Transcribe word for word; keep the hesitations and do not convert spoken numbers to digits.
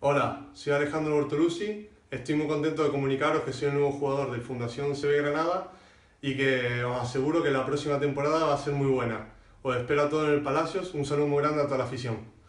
Hola, soy Alejandro Bortolucci, estoy muy contento de comunicaros que soy el nuevo jugador del Fundación C B Granada y que os aseguro que la próxima temporada va a ser muy buena. Os espero a todos en el Palacios, un saludo muy grande a toda la afición.